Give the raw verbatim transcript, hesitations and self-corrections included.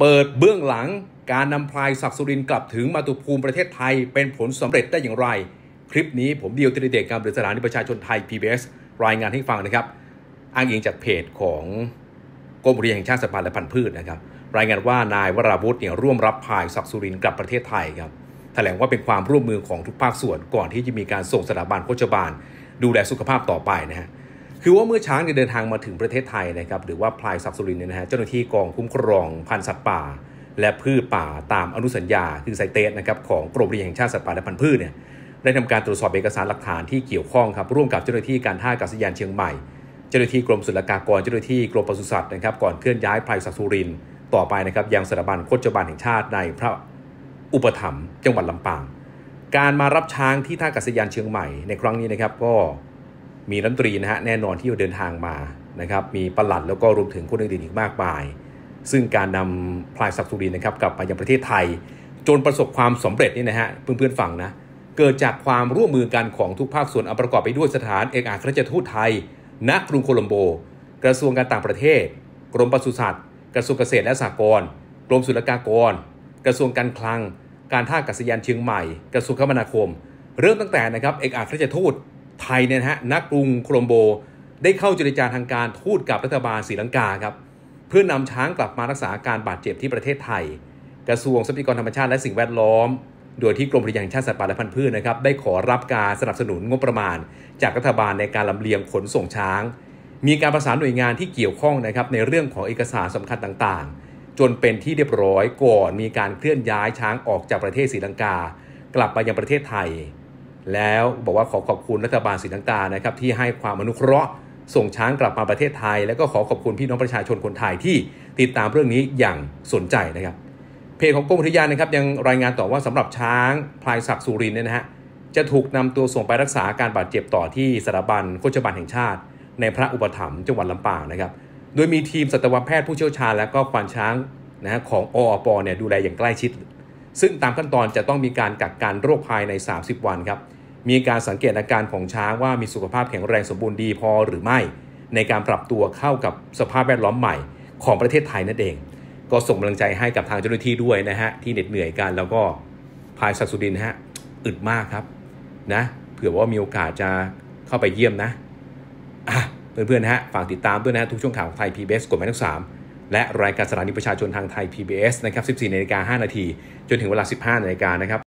เปิดเบื้องหลังการนำพลายศักดิ์สุรินทร์กลับถึงมาตุภูมิประเทศไทยเป็นผลสำเร็จได้อย่างไรคลิปนี้ผมเดียวธีรเดช การบริหารสถานีประชาชนไทย พี บี เอส รายงานให้ฟังนะครับอ้างอิงจากเพจของกรมอุทยานแห่งชาติสัตว์ป่าและพันธุ์พืชนะครับรายงานว่านายวราวุฒิเนี่ยร่วมรับพลายศักดิ์สุรินทร์กลับประเทศไทยครับแถลงว่าเป็นความร่วมมือของทุกภาคส่วนก่อนที่จะมีการส่งสถาบันโฆษบาลดูแลสุขภาพต่อไปนะฮะคือว่าเมื่อช้างเดินทางมาถึงประเทศไทยนะครับหรือว่าพลายศักดิ์สุรินทร์เนี่ยนะฮะเจ้าหน้าที่กองคุ้มครองพันธุ์สัตว์ป่าและพืชป่าตามอนุสัญญาคือไซเตสนะครับของกรมอุทยานแห่งชาติสัตว์ป่าและพันธุ์พืชเนี่ยได้ทำการตรวจสอบเอกสารหลักฐานที่เกี่ยวข้องครับร่วมกับเจ้าหน้าที่การท่าอากาศยานเชียงใหม่เจ้าหน้าที่กรมศุลกากรเจ้าหน้าที่กรมปศุสัตว์นะครับก่อนเคลื่อนย้ายพลายศักดิ์สุรินทร์ต่อไปนะครับยังสถาบันโฆษบาลแห่งชาติในพระอุปถัมภ์จังหวัดลำปางการมารับช้างที่ท่าอากาศยานเชียงใหม่ในครั้งนี้นะครับก็มีรัฐมนตรีนะฮะแน่นอนที่เดินทางมานะครับมีปลัดแล้วก็รวมถึงคนอื่นๆอีกมากมายซึ่งการนำพลายศักดิ์สุรินทร์นะครับกลับมายังประเทศไทยจนประสบความสำเร็จนี่นะฮะเพื่อนๆฟังนะเกิดจากความร่วมมือกันของทุกภาคส่วนประกอบไปด้วยสถานเอกอัครราชทูตไทยณกรุงโคลัมโบกระทรวงการต่างประเทศกรมปศุสัตว์กระทรวงเกษตรและสหกรณ์กรมศุลกากรกระทรวงการคลังการท่าอากาศยานเชียงใหม่กระทรวงคมนาคมเริ่มตั้งแต่นะครับเอกอัครราชทูตไทยเนี่ยนะฮะณกรุงโคลัมโบได้เข้าเจรจาทางการทูตกับรัฐบาลศรีลังกาครับเพื่อนำช้างกลับมารักษาอาการบาดเจ็บที่ประเทศไทยกระทรวงทรัพยากรธรรมชาติและสิ่งแวดล้อมโดยที่กรมอุทยานแห่งชาติสัตว์ป่าและพันธุ์พืชนะครับได้ขอรับการสนับสนุนงบประมาณจากรัฐบาลในการลำเลียงขนส่งช้างมีการประสานหน่วยงานที่เกี่ยวข้องนะครับในเรื่องของเอกสารสำคัญต่างๆจนเป็นที่เรียบร้อยก่อนมีการเคลื่อนย้ายช้างออกจากประเทศศรีลังกากลับมายังประเทศไทยแล้วบอกว่าขอขอบคุณรัฐบาลศรีลังกานะครับที่ให้ความอนุเคราะห์ส่งช้างกลับมาประเทศไทยแล้วก็ขอขอบคุณพี่น้องประชาชนคนไทยที่ติดตามเรื่องนี้อย่างสนใจนะครับเพจของกรมอุทยานนะครับยังรายงานต่อว่าสำหรับช้างพลายศักดิ์สุรินทร์เนี่ยนะฮะจะถูกนำตัวส่งไปรักษาอาการบาดเจ็บต่อที่สถาบันโฆษบาลแห่งชาติในพระอุปถัมภ์จังหวัดลำปางนะครับโดยมีทีมสัตวแพทย์ผู้เชี่ยวชาญและก็ควานช้างนะฮะของออปเนี่ยดูแลอย่างใกล้ชิดซึ่งตามขั้นตอนจะต้องมีการกักกันโรคภายในสามสิบวันครับมีการสังเกตอาการของช้างว่ามีสุขภาพแข็งแรงสมบูรณ์ดีพอหรือไม่ในการปรับตัวเข้ากับสภาพแวดล้อมใหม่ของประเทศไทยนั่นเองก็ส่งกำลังใจให้กับทางเจ้าหน้าที่ด้วยนะฮะที่เหน็ดเหนื่อยกันแล้วก็พลายศักดิ์สุรินทร์นะฮะอึดมากครับนะเผื่อว่ามีโอกาสจะเข้าไปเยี่ยมนะอ่ะเพื่อนๆนะฮะฝากติดตามด้วยนะฮะทุกช่วงข่าวของไทย พี บี เอส กฎหมายเลขสามและรายการสถานีประชาชนทางไทย พี บี เอส นะครับ สิบสี่นาฬิกาห้านาทีจนถึงเวลา สิบห้านาฬิกานะครับ